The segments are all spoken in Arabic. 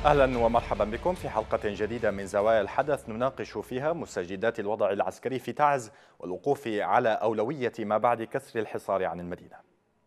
أهلا ومرحبا بكم في حلقة جديدة من زوايا الحدث نناقش فيها مستجدات الوضع العسكري في تعز والوقوف على أولوية ما بعد كسر الحصار عن المدينة.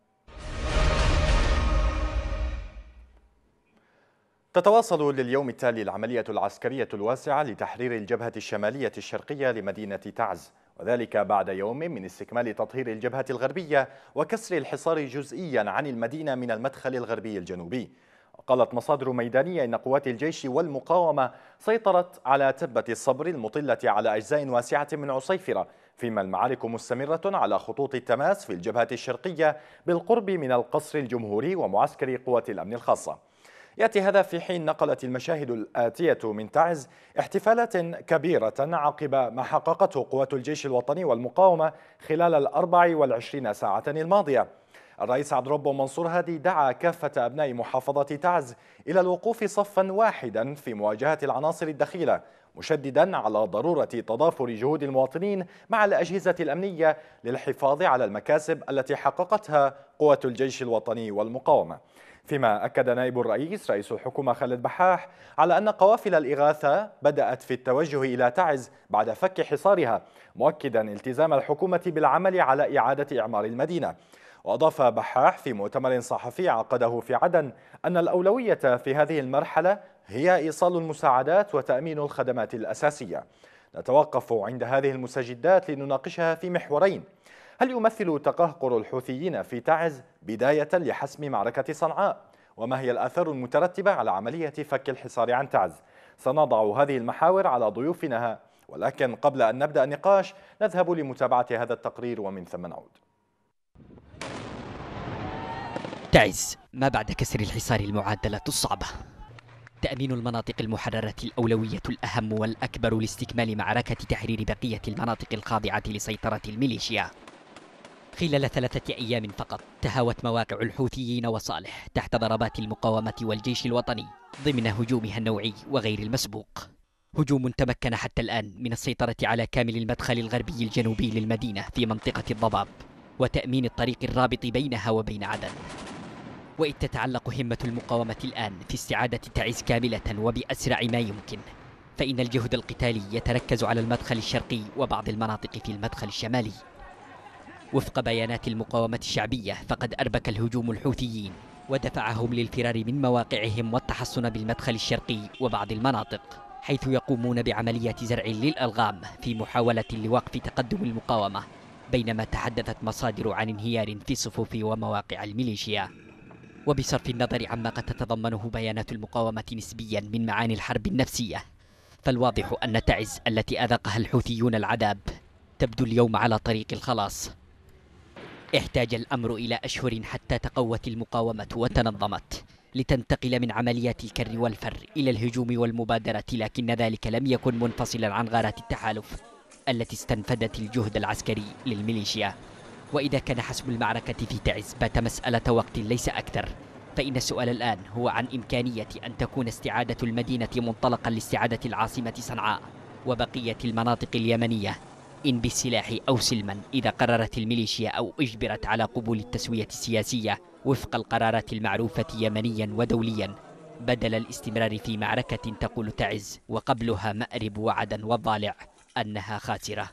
تتواصل لليوم التالي العملية العسكرية الواسعة لتحرير الجبهة الشمالية الشرقية لمدينة تعز، وذلك بعد يوم من استكمال تطهير الجبهة الغربية وكسر الحصار جزئيا عن المدينة من المدخل الغربي الجنوبي. قالت مصادر ميدانية إن قوات الجيش والمقاومة سيطرت على تبة الصبر المطلة على أجزاء واسعة من عصيفرة، فيما المعارك مستمرة على خطوط التماس في الجبهة الشرقية بالقرب من القصر الجمهوري ومعسكر قوات الأمن الخاصة. يأتي هذا في حين نقلت المشاهد الآتية من تعز احتفالات كبيرة عقب ما حققته قوات الجيش الوطني والمقاومة خلال 24 ساعة الماضية. الرئيس عبد الرب منصور هادي دعا كافة أبناء محافظة تعز إلى الوقوف صفا واحدا في مواجهة العناصر الدخيلة، مشددا على ضرورة تضافر جهود المواطنين مع الأجهزة الأمنية للحفاظ على المكاسب التي حققتها قوات الجيش الوطني والمقاومة. فيما أكد نائب الرئيس رئيس الحكومة خالد بحاح على أن قوافل الإغاثة بدأت في التوجه إلى تعز بعد فك حصارها، مؤكدا التزام الحكومة بالعمل على إعادة إعمار المدينة. وأضاف بحاح في مؤتمر صحفي عقده في عدن أن الأولوية في هذه المرحلة هي إيصال المساعدات وتأمين الخدمات الأساسية. نتوقف عند هذه المستجدات لنناقشها في محورين: هل يمثل تقهقر الحوثيين في تعز بداية لحسم معركة صنعاء؟ وما هي الآثار المترتبة على عملية فك الحصار عن تعز؟ سنضع هذه المحاور على ضيوفنا، ولكن قبل أن نبدأ النقاش نذهب لمتابعة هذا التقرير ومن ثم نعود. تعز ما بعد كسر الحصار المعادلة الصعبة. تأمين المناطق المحررة الأولوية الأهم والأكبر لاستكمال معركة تحرير بقية المناطق الخاضعة لسيطرة الميليشيا. خلال 3 أيام فقط تهاوت مواقع الحوثيين وصالح تحت ضربات المقاومة والجيش الوطني ضمن هجومها النوعي وغير المسبوق. هجوم تمكن حتى الآن من السيطرة على كامل المدخل الغربي الجنوبي للمدينة في منطقة الضباب وتأمين الطريق الرابط بينها وبين عدن. وإذ تتعلق همة المقاومة الآن في استعادة تعز كاملة وبأسرع ما يمكن، فإن الجهد القتالي يتركز على المدخل الشرقي وبعض المناطق في المدخل الشمالي. وفق بيانات المقاومة الشعبية فقد أربك الهجوم الحوثيين ودفعهم للفرار من مواقعهم والتحصن بالمدخل الشرقي وبعض المناطق، حيث يقومون بعملية زرع للألغام في محاولة لوقف تقدم المقاومة، بينما تحدثت مصادر عن انهيار في صفوف ومواقع الميليشيا. وبصرف النظر عما قد تتضمنه بيانات المقاومة نسبيا من معاني الحرب النفسية، فالواضح أن تعز التي أذاقها الحوثيون العذاب تبدو اليوم على طريق الخلاص. احتاج الأمر إلى أشهر حتى تقوت المقاومة وتنظمت لتنتقل من عمليات الكر والفر إلى الهجوم والمبادرة، لكن ذلك لم يكن منفصلا عن غارات التحالف التي استنفدت الجهد العسكري للميليشيا. وإذا كان حسم المعركة في تعز بات مسألة وقت ليس أكثر، فإن السؤال الآن هو عن إمكانية أن تكون استعادة المدينة منطلقا لاستعادة العاصمة صنعاء وبقية المناطق اليمنية، إن بالسلاح أو سلما، إذا قررت الميليشيا أو أجبرت على قبول التسوية السياسية وفق القرارات المعروفة يمنيا ودوليا، بدل الاستمرار في معركة تقول تعز وقبلها مأرب وعدن والضالع أنها خاسرة.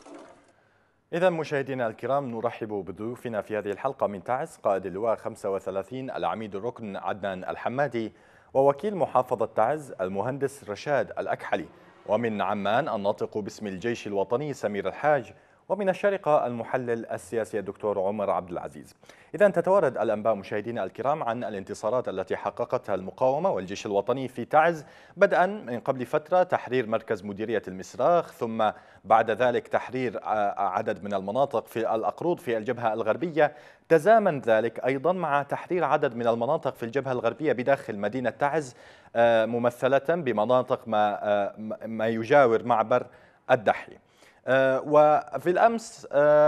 إذا مشاهدينا الكرام، نرحب بضيوفنا في هذه الحلقة من تعز: قائد اللواء 35 العميد الركن عدنان الحمادي، ووكيل محافظة تعز المهندس رشاد الأكحلي، ومن عمان الناطق باسم الجيش الوطني سمير الحاج، ومن الشارقة المحلل السياسي الدكتور عمر عبد العزيز. إذا تتوارد الأنباء مشاهدينا الكرام عن الانتصارات التي حققتها المقاومة والجيش الوطني في تعز، بدءا من قبل فترة تحرير مركز مديرية المسراخ، ثم بعد ذلك تحرير عدد من المناطق في الأقروض في الجبهة الغربية. تزامن ذلك أيضا مع تحرير عدد من المناطق في الجبهة الغربية بداخل مدينة تعز، ممثلة بمناطق ما يجاور معبر الدحي. وفي الأمس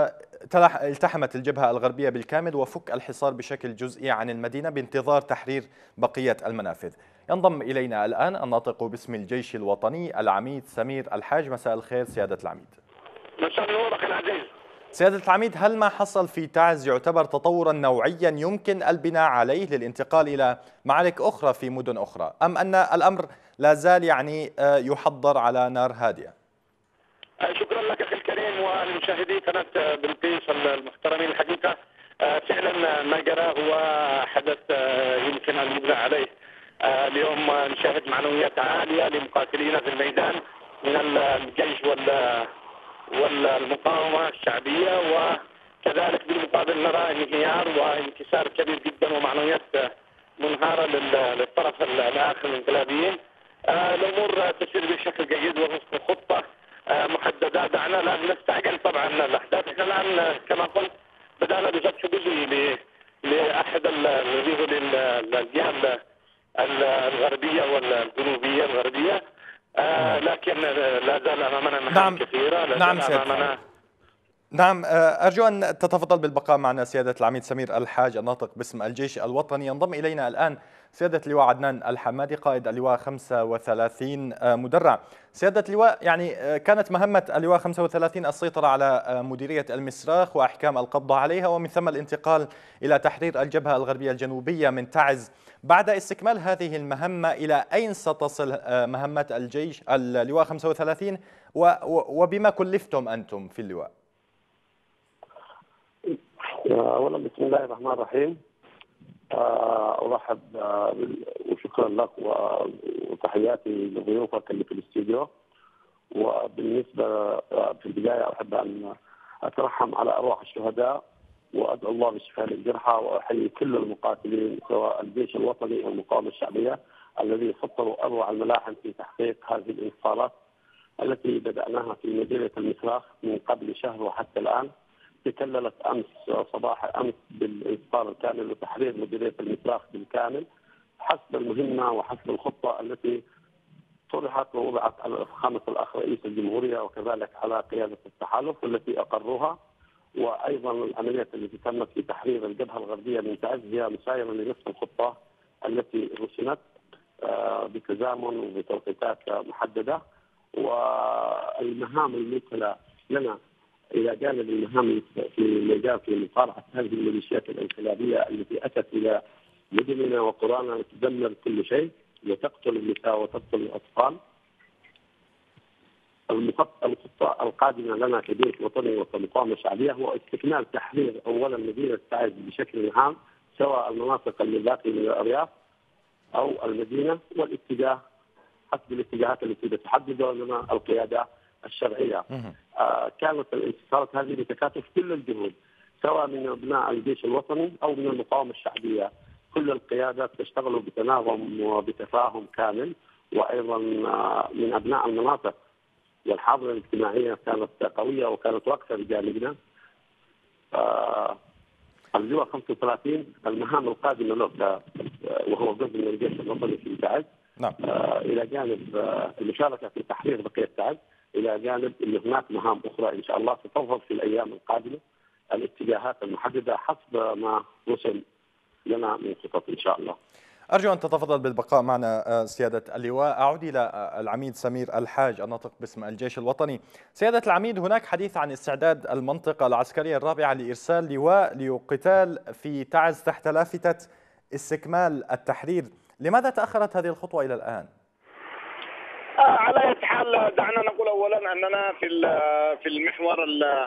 التحمت الجبهة الغربية بالكامل وفك الحصار بشكل جزئي عن المدينة بانتظار تحرير بقية المنافذ. ينضم إلينا الآن الناطق باسم الجيش الوطني العميد سمير الحاج. مساء الخير سيادة العميد. مساء النور أخي العزيز. سيادة العميد، هل ما حصل في تعز يعتبر تطورا نوعيا يمكن البناء عليه للانتقال إلى معارك أخرى في مدن أخرى، أم أن الأمر لا زال يحضر على نار هادئة؟ شكرا لك أخي الكريم ولمشاهدي قناة بلقيس المحترمين. الحقيقة فعلا ما جرى هو حدث يمكن أن يبنى عليه. اليوم نشاهد معنويات عالية لمقاتلينا في الميدان من الجيش والمقاومة الشعبية، وكذلك بالمقابل نرى انهيار وانكسار كبير جدا ومعنويات منهارة للطرف الآخر الانقلابيين. الأمور تسير بشكل جيد ووفق خطة محددة. دعنا لا نستعجل طبعا الأحداث. احنا الآن كما قلت بدأنا بفتح جزئي لأحد الجهات الغربية والجنوبية الغربية، لكن لا زال أمامنا مهام كثيرة. نعم سيادة. نعم، أرجو أن تتفضل بالبقاء معنا سيادة العميد سمير الحاج الناطق باسم الجيش الوطني. ينضم إلينا الآن سيادة اللواء عدنان الحمادي قائد اللواء 35 مدرع. سيادة اللواء، كانت مهمة اللواء 35 السيطرة على مديرية المسراخ وأحكام القبض عليها، ومن ثم الانتقال إلى تحرير الجبهة الغربية الجنوبية من تعز. بعد استكمال هذه المهمة إلى أين ستصل مهمة الجيش اللواء 35 وبما كلفتم أنتم في اللواء؟ أولا بسم الله الرحمن الرحيم. أرحب وشكرا لك وتحياتي لضيوفك اللي في الاستوديو. وبالنسبة في البداية أحب أن أترحم على أرواح الشهداء وأدعو الله بالشفاء للجرحى، وأحيي كل المقاتلين سواء الجيش الوطني أو المقاومة الشعبية الذين سطروا أروع الملاحم في تحقيق هذه الانتصارات التي بدأناها في مدينة المسراخ من قبل شهر وحتى الآن. تكللت امس صباح امس بالانتصار الكامل وتحرير مديريه المسراخ بالكامل حسب المهمه وحسب الخطه التي طرحت ووضعت على فخامه الاخ رئيس الجمهوريه وكذلك على قياده التحالف والتي اقروها. وايضا العمليات التي تمت في تحرير الجبهه الغربيه من تعز هي مسايره لنفس الخطه التي رسمت بتزامن وبتوقيتات محدده. والمهام الممثله لنا الى جانب المهام في مجال في مقارعه هذه الميليشيات الانقلابيه التي اتت الى مدننا وقرانا وتدمر كل شيء وتقتل النساء وتقتل الاطفال. الخطه القادمه لنا كجيش وطني وكمقاومه شعبيه هو استكمال تحرير اولا مدينه تعز بشكل عام، سواء المناطق الباقيه من الارياف او المدينه، والاتجاه حسب الاتجاهات التي تحددها لنا القياده الشرعيه. كانت الانتصارات هذه بتكاتف كل الجهود سواء من ابناء الجيش الوطني او من المقاومه الشعبيه. كل القيادات تشتغل بتناغم وبتفاهم كامل، وايضا من ابناء المناطق والحاضره الاجتماعيه كانت قويه وكانت واقفه بجانبنا. اللواء 35 المهام القادمه له وهو جزء من الجيش الوطني في تعز. نعم. الى جانب المشاركه في تحرير بقيه تعز، الى جانب ان هناك مهام اخرى ان شاء الله ستظهر في الايام القادمه الاتجاهات المحدده حسب ما وصل لنا من خطط ان شاء الله. أرجو أن تتفضل بالبقاء معنا سيادة اللواء. أعود إلى العميد سمير الحاج الناطق باسم الجيش الوطني. سيادة العميد، هناك حديث عن استعداد المنطقة العسكرية الرابعة لإرسال لواء لقتال في تعز تحت لافتة استكمال التحرير. لماذا تأخرت هذه الخطوة إلى الآن؟ على أي حال دعنا نقول أولا أننا في المحور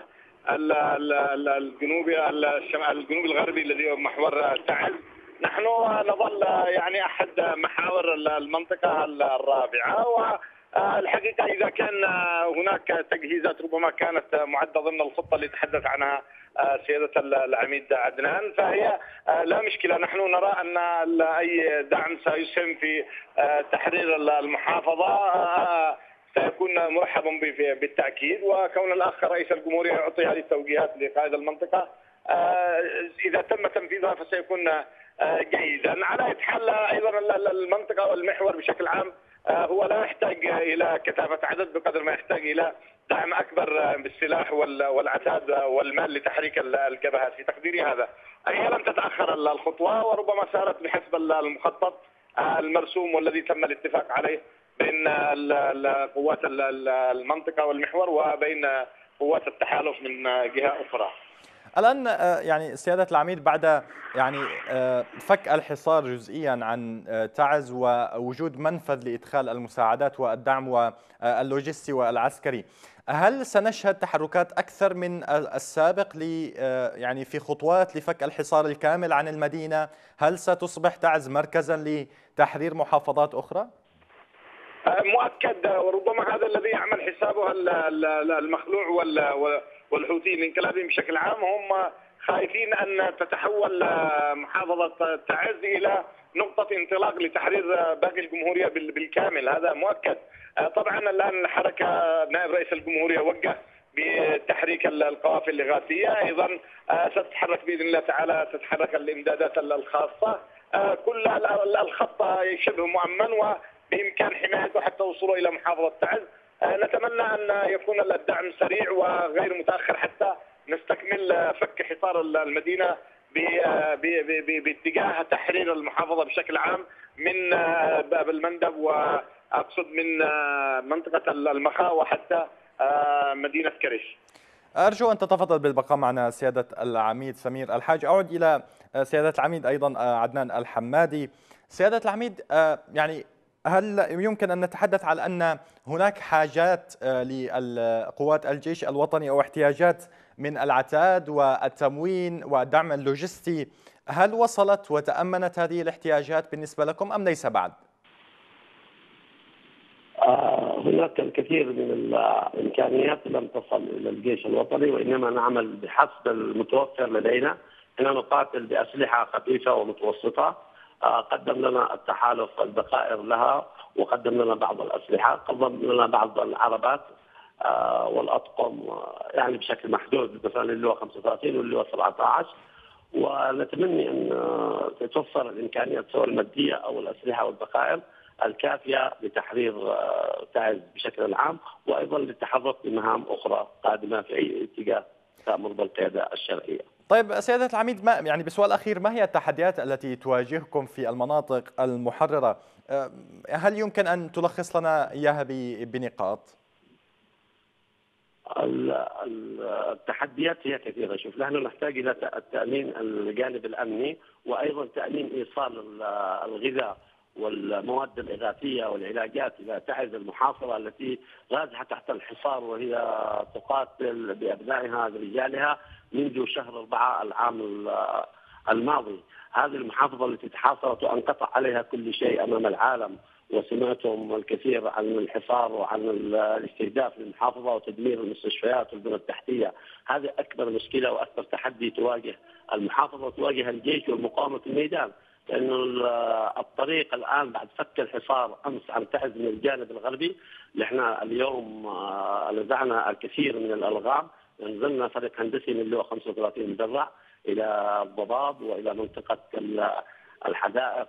الجنوبي الجنوب الغربي الذي هو محور تعز نحن نظل أحد محاور المنطقة الرابعة. والحقيقة إذا كان هناك تجهيزات ربما كانت معدة ضمن الخطة اللي تحدث عنها سيادة العميد عدنان فهي لا مشكلة. نحن نرى أن أي دعم سيسهم في تحرير المحافظة سيكون مرحبا به بالتأكيد. وكون الأخ رئيس الجمهورية يعطي هذه التوجيهات لقائد المنطقة إذا تم تنفيذها فسيكون جيدا. على أي حال أيضا المنطقة والمحور بشكل عام هو لا يحتاج إلى كثافة عدد بقدر ما يحتاج إلى دعم أكبر بالسلاح والعتاد والمال لتحريك الجبهات. في تقديري هذا هي لم تتأخر الخطوة وربما سارت بحسب المخطط المرسوم والذي تم الاتفاق عليه بين قوات المنطقة والمحور وبين قوات التحالف من جهة أخرى. الآن يعني سيادة العميد، بعد يعني فك الحصار جزئيا عن تعز ووجود منفذ لإدخال المساعدات والدعم واللوجستي والعسكري، هل سنشهد تحركات أكثر من السابق يعني في خطوات لفك الحصار الكامل عن المدينة؟ هل ستصبح تعز مركزا لتحرير محافظات أخرى؟ مؤكد، وربما هذا الذي يعمل حسابه المخلوع والحوثيين الانقلابيين بشكل عام. هم خايفين أن تتحول محافظة تعز إلى نقطة انطلاق لتحرير باقي الجمهورية بالكامل، هذا مؤكد. طبعا الآن الحركة نائب رئيس الجمهورية وجه بتحريك القوافل الإغاثية، أيضا ستتحرك بإذن الله تعالى، تتحرك الإمدادات الخاصة. كل الخط شبه مؤمن وبإمكان حمايته حتى وصوله إلى محافظة تعز. نتمنى أن يكون الدعم سريع وغير متأخر حتى نستكمل فك حصار المدينة باتجاه تحرير المحافظة بشكل عام من باب المندب، وأقصد من منطقة المخاء وحتى مدينة كرش. أرجو أن تتفضل بالبقاء معنا سيادة العميد سمير الحاج. أعود إلى سيادة العميد أيضا عدنان الحمادي. سيادة العميد، يعني هل يمكن أن نتحدث على أن هناك حاجات لقوات الجيش الوطني أو احتياجات من العتاد والتموين والدعم اللوجستي؟ هل وصلت وتأمنت هذه الاحتياجات بالنسبة لكم أم ليس بعد؟ هناك الكثير من الإمكانيات لم تصل إلى الجيش الوطني، وإنما نعمل بحسب المتوفر لدينا. إننا نقاتل بأسلحة خفيفة ومتوسطة. قدم لنا التحالف الذخائر لها، وقدم لنا بعض الأسلحة، قدم لنا بعض العربات والأطقم يعني بشكل محدود، مثلا اللواء 35 واللواء 17. ونتمنى أن تتوفر الإمكانيات سواء المادية أو الأسلحة والذخائر الكافية لتحرير تعز بشكل عام، وأيضا للتحرك بمهام أخرى قادمة في أي اتجاه تأمر بالقيادة الشرعية. طيب سيادة العميد، ما يعني بسؤال أخير، ما هي التحديات التي تواجهكم في المناطق المحررة؟ هل يمكن أن تلخص لنا إياها بنقاط؟ التحديات هي كثيرة. شوف، نحن نحتاج إلى التأمين الجانب الأمني، وأيضا تأمين إيصال الغذاء والمواد الإغاثية والعلاجات إلى تعز المحافظة التي غازها تحت الحصار، وهي تقاتل بأبنائها برجالها منذ شهر 4 العام الماضي. هذه المحافظة التي تحاصرت وانقطع عليها كل شيء أمام العالم، وسمعتم الكثير عن الحصار وعن الاستهداف للمحافظة وتدمير المستشفيات والبنى التحتية. هذه أكبر مشكلة وأكبر تحدي تواجه المحافظة وتواجه الجيش والمقاومة في الميدان، لأنه الطريق الآن بعد فك الحصار أمس عن تعز من الجانب الغربي، نحن اليوم نزعنا الكثير من الألغام. نزلنا فريق هندسي من اللواء 35 مدرع إلى الضباب وإلى منطقة الحدائق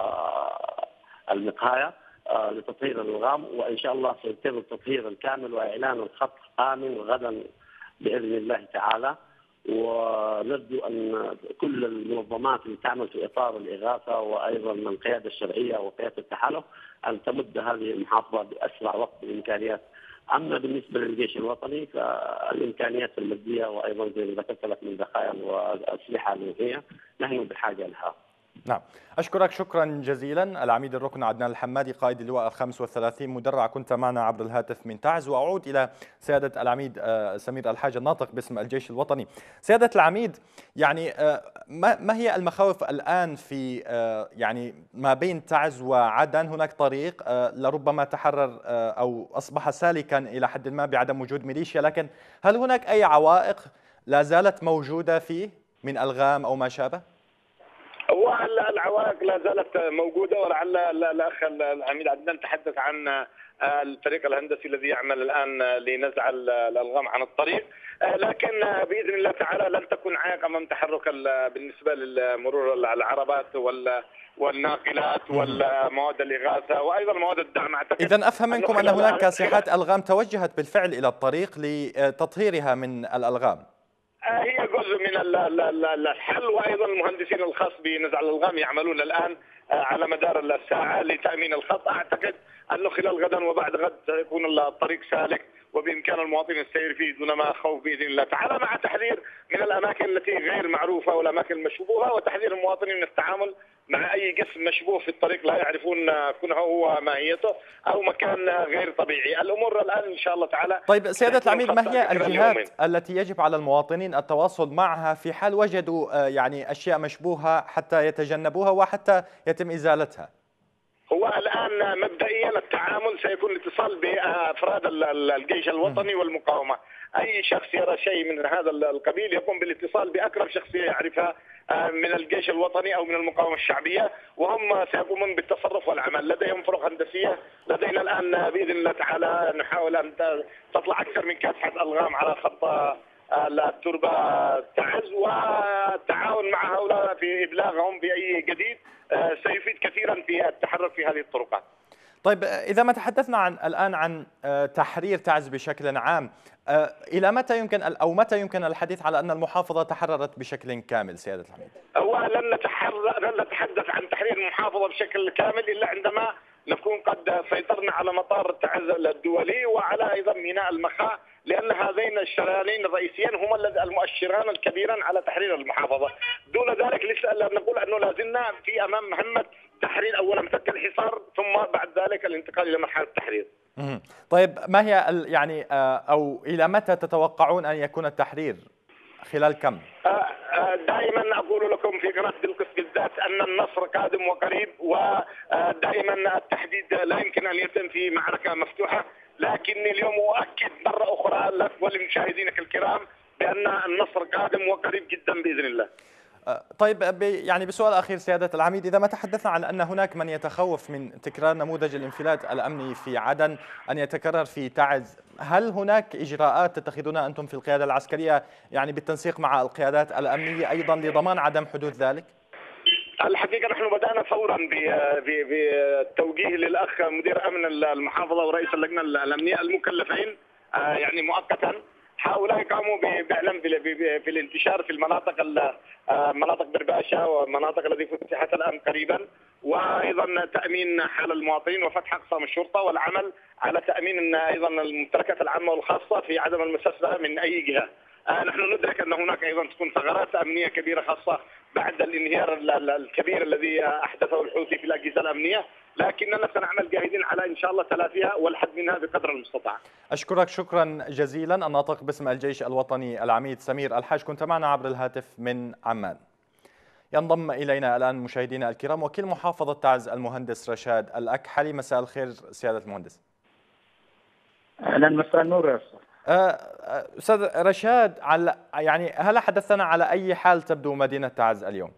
والمقاية لتطهير الألغام، وإن شاء الله سيتم التطهير الكامل وإعلان الخط آمن غدا بإذن الله تعالى. ونرجو أن كل المنظمات اللي تعمل في إطار الإغاثة وأيضا القيادة الشرعية وقيادة التحالف أن تمد هذه المحافظة بأسرع وقت بالإمكانيات. أما بالنسبة للجيش الوطني فالإمكانيات المادية وأيضا زي ما ذكرت لك من ذخائر وأسلحة نوعية نحن بحاجة لها. نعم، أشكرك شكرا جزيلا العميد الركن عدنان الحمادي قائد اللواء 35 مدرع، كنت معنا عبر الهاتف من تعز. وأعود إلى سيادة العميد سمير الحاج الناطق باسم الجيش الوطني. سيادة العميد، يعني ما هي المخاوف الآن في يعني ما بين تعز وعدن؟ هناك طريق لربما تحرر أو أصبح سالكا إلى حد ما بعدم وجود ميليشيا، لكن هل هناك أي عوائق لا زالت موجودة فيه من ألغام أو ما شابه؟ العوائق لا زالت موجوده، ولعل الاخ العميد عدنان تحدث عن الفريق الهندسي الذي يعمل الان لنزع الالغام عن الطريق، لكن باذن الله تعالى لن تكون عائق امام تحرك بالنسبه للمرور العربات والناقلات والمواد الاغاثه وايضا مواد الدعم. اذا افهم منكم ان هناك كاسحات الغام توجهت بالفعل الى الطريق لتطهيرها من الالغام. هي جزء من الحل، وايضا المهندسين الخاص بنزع الالغام يعملون الان على مدار الساعه لتامين الخط. اعتقد انه خلال غدا وبعد غد سيكون الطريق سالك وبإمكان المواطنين السير فيه دون ما خوف بإذن الله تعالى، مع تحذير من الأماكن التي غير معروفة والأماكن المشبوهة، وتحذير المواطنين من التعامل مع أي قسم مشبوه في الطريق لا يعرفون كنه وماهيته أو مكان غير طبيعي. الأمور الآن إن شاء الله تعالى. طيب سيادة العميد، ما هي الجهات التي يجب على المواطنين التواصل معها في حال وجدوا يعني أشياء مشبوهة حتى يتجنبوها وحتى يتم إزالتها؟ هو الآن مبدئيا التعامل سيكون الاتصال بأفراد الجيش الوطني والمقاومة. أي شخص يرى شيء من هذا القبيل يقوم بالاتصال بأقرب شخصية يعرفها من الجيش الوطني أو من المقاومة الشعبية، وهم سيقومون بالتصرف والعمل. لديهم فرق هندسية، لدينا الآن بإذن الله تعالى نحاول أن تطلع أكثر من كافحة ألغام على خط التربة تعز، والتعاون مع هؤلاء في إبلاغهم بأي جديد سيفيد كثيرا في التحرك في هذه الطرقات. طيب إذا ما تحدثنا الآن عن تحرير تعز بشكل عام، إلى متى يمكن أو متى يمكن الحديث على أن المحافظة تحررت بشكل كامل سيادة العميد؟ ولن نتحدث عن تحرير المحافظة بشكل كامل إلا عندما نكون قد سيطرنا على مطار تعز الدولي وعلى أيضا ميناء المخاء، لأن هذين الشريانين الرئيسيين هما المؤشران الكبيران على تحرير المحافظة. دون ذلك نقول أنه لازلنا في أمام مهمة تحرير أولا فك الحصار، ثم بعد ذلك الانتقال إلى مرحلة التحرير. طيب ما هي يعني أو إلى متى تتوقعون أن يكون التحرير؟ خلال كم؟ دائما أقول لكم في قناة بلقيس بالذات أن النصر قادم وقريب، ودائما التحديد لا يمكن أن يتم في معركة مفتوحة، لكن اليوم أؤكد مرة أخرى لك ولمشاهدينك الكرام بأن النصر قادم وقريب جدا بإذن الله. طيب يعني بسؤال أخير سيادة العميد، إذا ما تحدثنا عن أن هناك من يتخوف من تكرار نموذج الانفلات الأمني في عدن أن يتكرر في تعز، هل هناك إجراءات تتخذونها أنتم في القيادة العسكرية يعني بالتنسيق مع القيادات الأمنية أيضا لضمان عدم حدوث ذلك؟ الحقيقة نحن بدأنا فورا بالتوجيه للأخ مدير أمن المحافظة ورئيس اللجنة الأمنية المكلفين يعني مؤقتا، هؤلاء قاموا بإعلام في الانتشار في المناطق مناطق برباشة ومناطق التي فتحت الآن قريبا، وأيضا تأمين حال المواطنين وفتح أقسام الشرطة والعمل على تأمين أيضا الممتلكات العامة والخاصة في عدم المساس لها من أي جهة. نحن ندرك أن هناك أيضا تكون ثغرات أمنية كبيرة خاصة بعد الانهيار الكبير الذي أحدثه الحوثي في الأجهزة الأمنية، لكننا سنعمل جاهدين على إن شاء الله تلافيها والحد منها بقدر المستطاع. أشكرك شكرا جزيلا. الناطق باسم الجيش الوطني العميد سمير الحاج، كنت معنا عبر الهاتف من عمان. ينضم إلينا الآن مشاهدينا الكرام وكيل محافظة تعز المهندس رشاد الأكحلي. مساء الخير سيادة المهندس. أهلا، مساء النور يا أستاذ. أستاذ رشاد، يعني هل حدثنا على أي حال تبدو مدينة تعز اليوم؟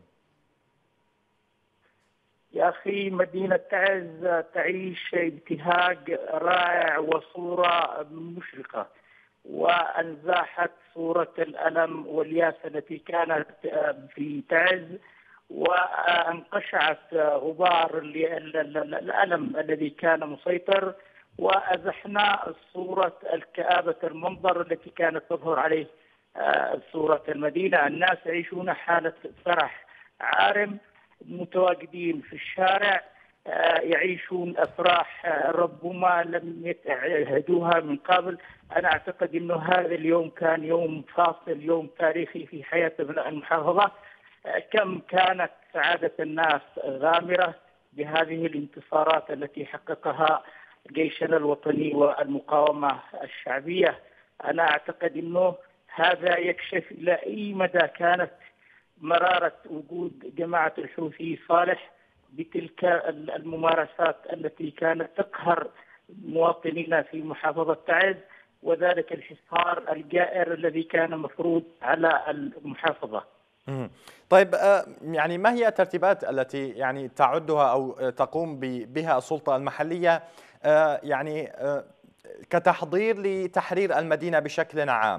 يا أخي مدينة تعز تعيش ابتهاج رائع وصورة مشرقة، وأنزاحت صورة الألم والياس التي كانت في تعز، وانقشعت غبار الألم الذي كان مسيطر، وأزحنا صورة الكآبة المنظر التي كانت تظهر عليه صورة المدينة. الناس يعيشون حالة فرح عارم، متواجدين في الشارع، يعيشون أفراح ربما لم يتعهدوها من قبل. أنا أعتقد أنه هذا اليوم كان يوم فاصل، يوم تاريخي في حياة أبناء المحافظة. كم كانت سعادة الناس غامرة بهذه الانتصارات التي حققها جيشنا الوطني والمقاومة الشعبية. أنا أعتقد أنه هذا يكشف إلى أي مدى كانت مرارة وجود جماعة الحوثي صالح بتلك الممارسات التي كانت تقهر مواطنينا في محافظة تعز، وذلك الحصار الجائر الذي كان مفروض على المحافظة. طيب يعني ما هي الترتيبات التي يعني تعدها أو تقوم بها السلطة المحلية يعني كتحضير لتحرير المدينة بشكل عام؟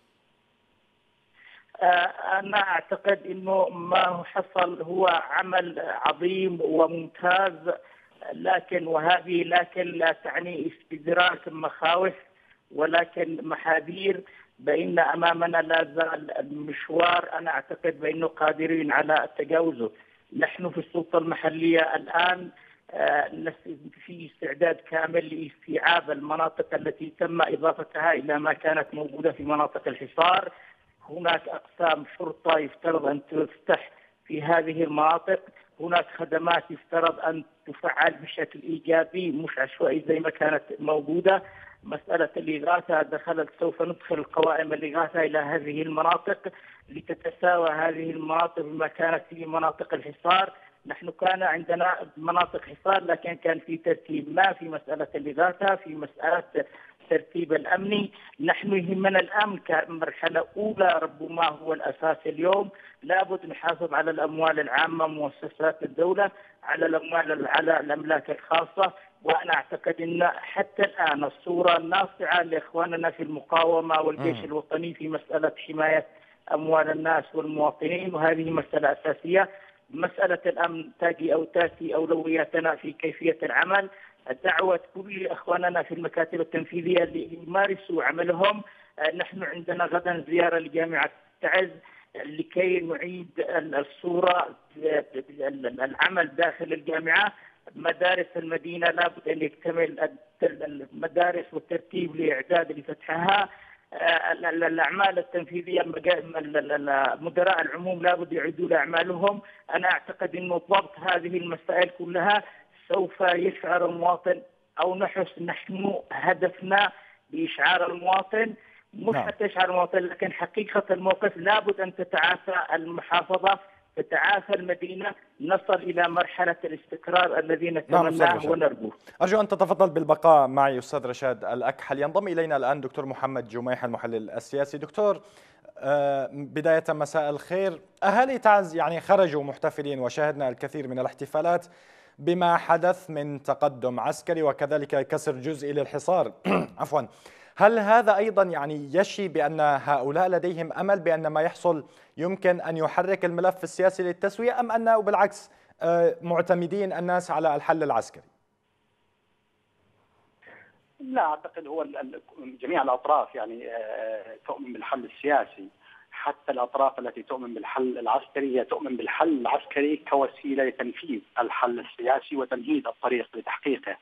أنا أعتقد أنه ما حصل هو عمل عظيم وممتاز، لكن لا تعني استدراك مخاوف، ولكن محاذير بأن أمامنا لا زال المشوار. أنا أعتقد بأنه قادرين على تجاوزه. نحن في السلطة المحلية الآن في استعداد كامل لاستيعاب المناطق التي تم إضافتها إلى ما كانت موجودة في مناطق الحصار. هناك أقسام شرطة يفترض أن تفتح في هذه المناطق، هناك خدمات يفترض أن تفعل بشكل إيجابي مش عشوائي زي ما كانت موجودة. مسألة الإغاثة سوف ندخل القوائم الإغاثة إلى هذه المناطق لتتساوى هذه المناطق بما كانت في مناطق الحصار. نحن كان عندنا مناطق حصار لكن كان في ترتيب ما في مسألة الإغاثة، في مسألة الترتيب الأمني. نحن يهمنا الأمن كمرحلة أولى، ربما هو الأساس اليوم. لابد نحافظ على الأموال العامة، مؤسسات الدولة، على الأموال، على الأملاك الخاصة. وأنا أعتقد أن حتى الآن الصورة الناصعة لإخواننا في المقاومة والجيش الوطني في مسألة حماية أموال الناس والمواطنين، وهذه مسألة أساسية. مسألة الأمن تأتي أولوياتنا في كيفية العمل. دعوة كل أخواننا في المكاتب التنفيذية ليمارسوا عملهم. نحن عندنا غدا زيارة لجامعة تعز لكي نعيد الصورة العمل داخل الجامعة. مدارس المدينة لابد أن يكتمل المدارس والترتيب لإعداد لفتحها. الأعمال التنفيذية، مدراء العموم لابد يعيدوا لأعمالهم. أنا أعتقد أن ضبط هذه المسائل كلها سوف يشعر المواطن، أو نحن هدفنا بإشعار المواطن، مش حتى يشعر المواطن لكن حقيقة الموقف. لابد أن تتعافى المحافظة، تتعافى المدينة، نصل إلى مرحلة الاستقرار الذي نتمناه ونرجوه. أرجو أن تتفضل بالبقاء معي أستاذ رشاد الأكحل. ينضم إلينا الآن دكتور محمد جميح المحلل السياسي. دكتور، بداية مساء الخير. أهالي تعز يعني خرجوا محتفلين، وشاهدنا الكثير من الاحتفالات بما حدث من تقدم عسكري وكذلك كسر جزئي للحصار. عفوا، هل هذا أيضا يعني يشي بأن هؤلاء لديهم أمل بأن ما يحصل يمكن أن يحرك الملف السياسي للتسوية، أم أنه بالعكس معتمدين الناس على الحل العسكري؟ لا أعتقد، هو جميع الأطراف يعني تؤمن بالحل السياسي. حتى الأطراف التي تؤمن بالحل العسكري هي تؤمن بالحل العسكري كوسيلة لتنفيذ الحل السياسي وتمهيد الطريق لتحقيقه.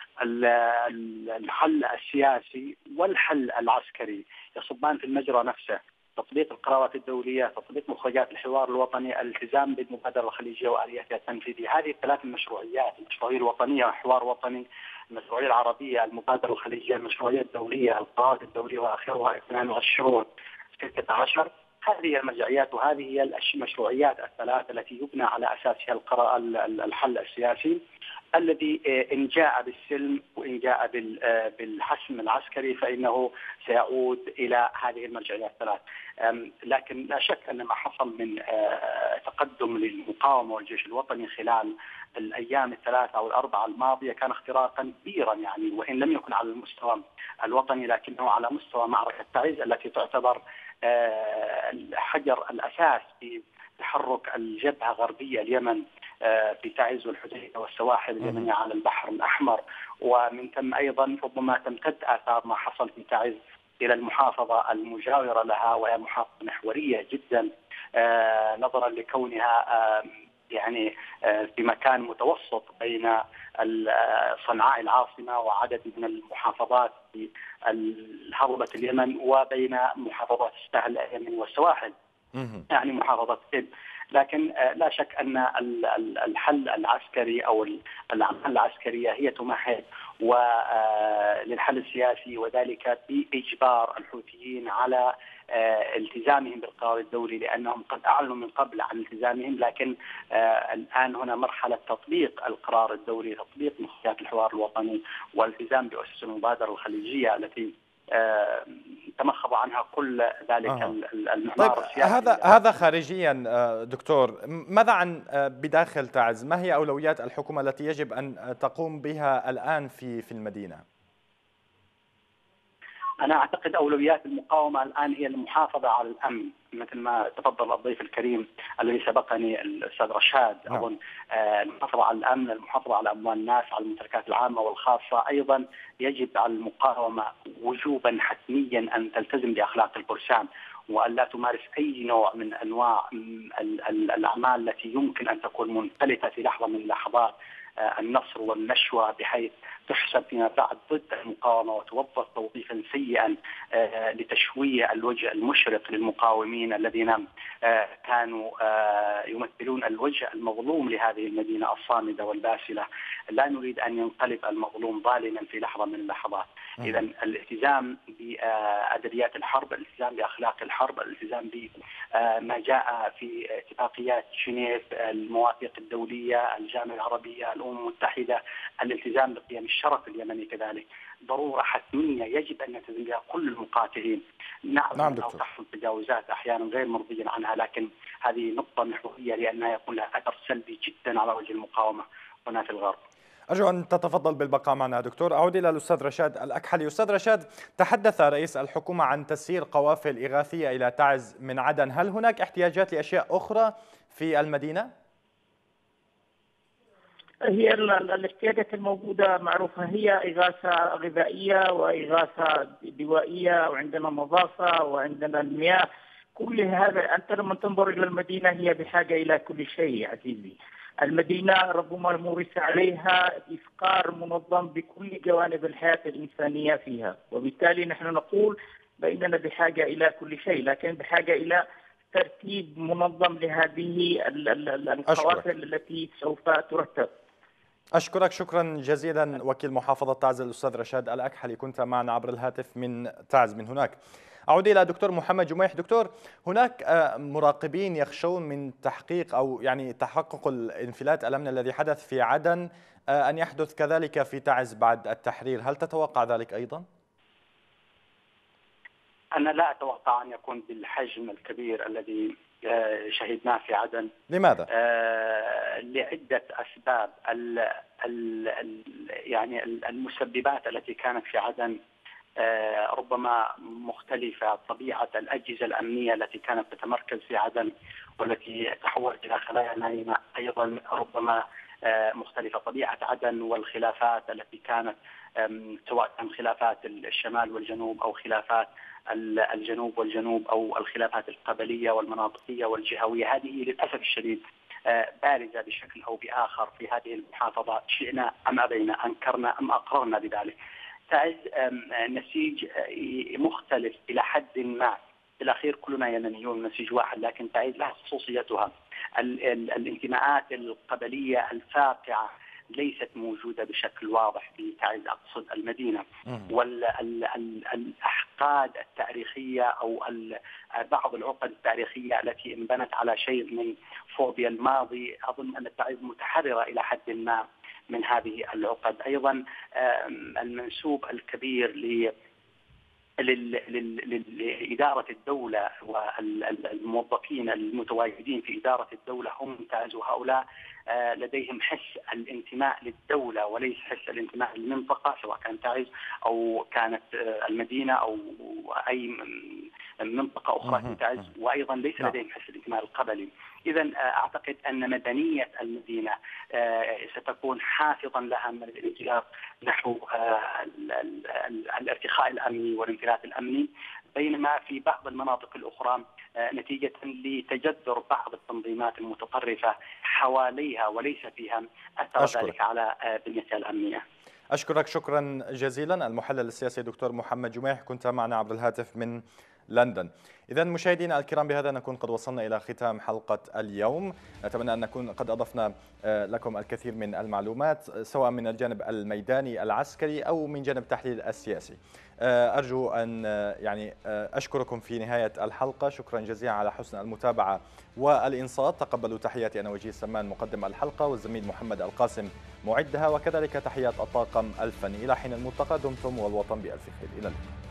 الحل السياسي والحل العسكري يصبان في المجرى نفسه: تطبيق القرارات الدولية، تطبيق مخرجات الحوار الوطني، الالتزام بالمبادرة الخليجية وآلياتها التنفيذية. هذه الثلاث المشروعيات: المشروعية الوطنية وحوار وطني، المشروعية العربية، المبادرة الخليجية، المشروعية الدولية، القرارات الدولية، وآخرها 22 16. هذه المرجعيات وهذه هي المشروعيات الثلاث التي يبنى على أساسها الحل السياسي، الذي إن جاء بالسلم وإن جاء بالحسم العسكري فإنه سيعود إلى هذه المرجعيات الثلاث. لكن لا شك أن ما حصل من تقدم للمقاومة والجيش الوطني خلال الأيام الثلاثة أو الأربعة الماضية كان اختراقا كبيرا، يعني وإن لم يكن على المستوى الوطني لكنه على مستوى معركة تعز التي تعتبر حجر الأساس في تحرك الجبهة غربية اليمن في تعز والحديدة والسواحل اليمنية على البحر الأحمر. ومن ثم أيضا ربما تمتد آثار ما حصل في تعز إلى المحافظة المجاورة لها، وهي محافظة محورية جدا نظرا لكونها يعني في مكان متوسط بين صنعاء العاصمة وعدد من المحافظات في هضبة اليمن وبين محافظات الساحل اليمني والسواحل، يعني محافظة إدلب. لكن لا شك أن الحل العسكري أو الأعمال العسكرية هي تمهد للحل السياسي، وذلك بإجبار الحوثيين على التزامهم بالقرار الدولي، لأنهم قد أعلنوا من قبل عن التزامهم، لكن الآن هنا مرحلة تطبيق القرار الدولي، تطبيق مخرجات الحوار الوطني، والالتزام بأسس المبادرة الخليجية التي تمخض عنها كل ذلك المحور السياسي. هذا خارجيا. دكتور، ماذا عن بداخل تعز؟ ما هي أولويات الحكومة التي يجب أن تقوم بها الآن في المدينة؟ أنا أعتقد أولويات المقاومة الآن هي المحافظة على الأمن، مثل ما تفضل الضيف الكريم الذي سبقني الأستاذ رشاد. أظن المحافظة على الأمن، المحافظة على أموال الناس، على الممتلكات العامة والخاصة. أيضا يجب على المقاومة وجوبا حتميا أن تلتزم بأخلاق الفرسان، وأن لا تمارس أي نوع من أنواع الأعمال التي يمكن أن تكون منفلتة في لحظة من اللحظات النصر والنشوة، بحيث تحسب فيما بعد ضد المقاومة وتوظف توظيفا سيئا لتشويه الوجه المشرق للمقاومين الذين كانوا يمثلون الوجه المظلوم لهذه المدينة الصامدة والباسلة. لا نريد أن ينقلب المظلوم ظالما في لحظة من اللحظات. إذا الالتزام بأدبيات الحرب، الالتزام بأخلاق الحرب، الالتزام بما جاء في اتفاقيات جنيف، المواثيق الدولية، الجامعة العربية، الأمم المتحدة، الالتزام بقيم الشرف اليمني كذلك ضرورة حتمية يجب أن يلتزم بها كل المقاتلين. نعم أو تحصل تجاوزات أحيانا غير مرضي عنها، لكن هذه نقطة محورية لأنها يكون لها أثر سلبي جدا على وجه المقاومة هنا في الغرب. أرجو أن تتفضل بالبقاء معنا دكتور. أعود إلى الأستاذ رشاد الأكحلي. أستاذ رشاد، تحدث رئيس الحكومة عن تسيير قوافل إغاثية إلى تعز من عدن، هل هناك احتياجات لأشياء أخرى في المدينة؟ هي الاحتياجات الموجودة معروفة، هي إغاثة غذائية وإغاثة دوائية، وعندنا نظافة وعندنا المياه. كل هذا أنت لما تنظر إلى المدينة هي بحاجة إلى كل شيء عزيزي. المدينة ربما مورس عليها إفقار منظم بكل جوانب الحياة الإنسانية فيها، وبالتالي نحن نقول بأننا بحاجة إلى كل شيء، لكن بحاجة إلى ترتيب منظم لهذه القوافل التي سوف ترتب. أشكرك شكرا جزيلا وكيل محافظة تعز الأستاذ رشاد الأكحلي، كنت معنا عبر الهاتف من تعز من هناك. أعود إلى دكتور محمد جميح. دكتور، هناك مراقبين يخشون من تحقيق أو يعني تحقق الانفلات الأمني الذي حدث في عدن أن يحدث كذلك في تعز بعد التحرير، هل تتوقع ذلك أيضا؟ أنا لا أتوقع أن يكون بالحجم الكبير الذي شهدناه في عدن. لماذا؟ لعدة أسباب. يعني المسببات التي كانت في عدن ربما مختلفة. طبيعة الأجهزة الأمنية التي كانت تتمركز في عدن والتي تحولت إلى خلايا نائمة أيضا ربما مختلفة. طبيعة عدن والخلافات التي كانت سواء كان خلافات الشمال والجنوب أو خلافات الجنوب والجنوب أو الخلافات القبلية والمناطقية والجهوية، هذه للأسف الشديد بارزة بشكل أو بآخر في هذه المحافظة، شئنا أم أبينا، أنكرنا أم أقررنا بذلك. تعز نسيج مختلف إلى حد ما، في الأخير كلنا يمنيون نسيج واحد، لكن تعز لها خصوصيتها. الانتماءات القبلية الفاقعة ليست موجودة بشكل واضح في تعز، أقصد المدينة. والأحقاد التاريخية أو بعض العقد التاريخية التي انبنت على شيء من فوبيا الماضي، أظن أن تعز متحررة إلى حد ما من هذه العقد. أيضا المنسوب الكبير لإدارة الدولة والموظفين المتواجدين في إدارة الدولة هم تعز، وهؤلاء لديهم حس الانتماء للدولة وليس حس الانتماء للمنطقة، سواء كانت تعز أو كانت المدينة أو أي منطقة أخرى في تعز، وأيضا ليس لديهم حس الانتماء القبلي. إذا أعتقد أن مدنية المدينة ستكون حافظا لها من الانطلاق نحو الارتخاء الأمني والانفلات الأمني، بينما في بعض المناطق الأخرى نتيجة لتجذر بعض التنظيمات المتطرفة حواليها وليس فيها أثر ذلك على بنيتها الأمنية. أشكرك شكرا جزيلا المحلل السياسي دكتور محمد جميح، كنت معنا عبر الهاتف من لندن. إذا مشاهدينا الكرام، بهذا نكون قد وصلنا إلى ختام حلقة اليوم. نتمنى أن نكون قد أضفنا لكم الكثير من المعلومات سواء من الجانب الميداني العسكري أو من جانب التحليل السياسي. أرجو أن أشكركم في نهاية الحلقة، شكرا جزيلا على حسن المتابعة والإنصات. تقبلوا تحياتي أنا وجيه سمان مقدم الحلقة، والزميل محمد القاسم معدها، وكذلك تحيات الطاقم الفني. إلى حين الملتقى، دمتم والوطن بألف خير. إلى اللقاء.